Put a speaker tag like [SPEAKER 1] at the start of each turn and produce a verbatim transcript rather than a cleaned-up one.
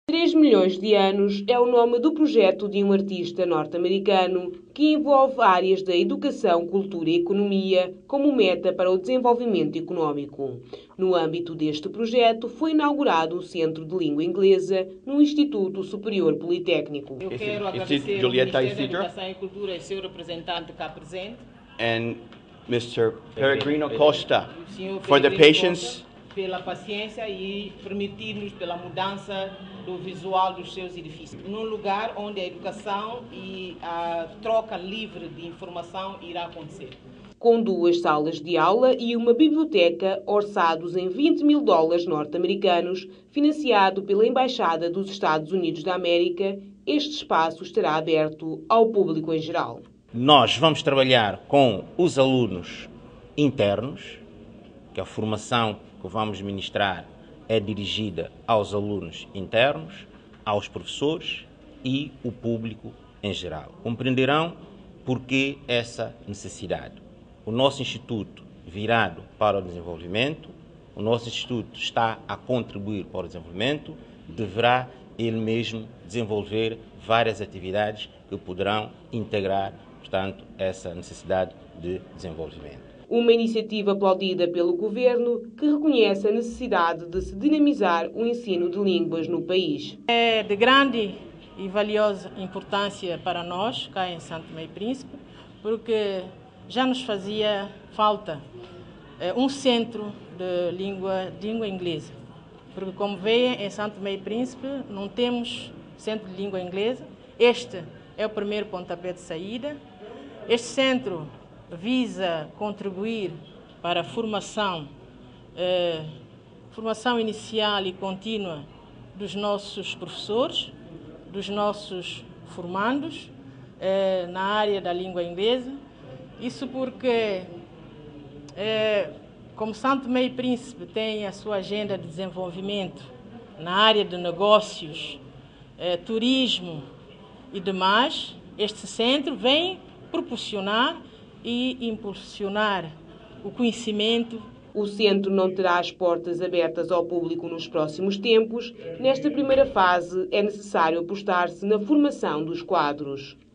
[SPEAKER 1] três milhões de anos é o nome do projeto de um artista norte-americano que envolve áreas da educação, cultura e economia como meta para o desenvolvimento económico. No âmbito deste projeto, foi inaugurado o Centro de Língua Inglesa no Instituto Superior Politécnico.
[SPEAKER 2] Eu quero agradecer ao Ministério da Educação e Cultura e seu representante cá presente.
[SPEAKER 3] And mister Peregrino Costa for the
[SPEAKER 2] Peregrino
[SPEAKER 3] patience
[SPEAKER 2] Costa, pela paciência e permitir-nos pela mudança do visual dos seus edifícios. Num lugar onde a educação e a troca livre de informação irá acontecer.
[SPEAKER 1] Com duas salas de aula e uma biblioteca orçados em vinte mil dólares norte-americanos, financiado pela Embaixada dos Estados Unidos da América, este espaço estará aberto ao público em geral.
[SPEAKER 4] Nós vamos trabalhar com os alunos internos, que a formação que vamos ministrar é dirigida aos alunos internos, aos professores e o público em geral. Compreenderão por que essa necessidade. O nosso Instituto, virado para o desenvolvimento, o nosso Instituto está a contribuir para o desenvolvimento, deverá ele mesmo desenvolver várias atividades que poderão integrar, portanto, essa necessidade de desenvolvimento.
[SPEAKER 1] Uma iniciativa aplaudida pelo Governo que reconhece a necessidade de se dinamizar o ensino de línguas no país.
[SPEAKER 2] É de grande e valiosa importância para nós, cá em Santo Tomé e Príncipe, porque já nos fazia falta é, um centro de língua, de língua inglesa. Porque, como veem, em Santo Tomé e Príncipe não temos centro de língua inglesa. Este é o primeiro pontapé de saída. Este centro visa contribuir para a formação, eh, formação inicial e contínua dos nossos professores, dos nossos formandos eh, na área da língua inglesa. Isso porque, eh, como Santo Tomé e Príncipe tem a sua agenda de desenvolvimento na área de negócios, eh, turismo e demais, este centro vem proporcionar e impulsionar o conhecimento.
[SPEAKER 1] O centro não terá as portas abertas ao público nos próximos tempos. Nesta primeira fase, é necessário apostar-se na formação dos quadros.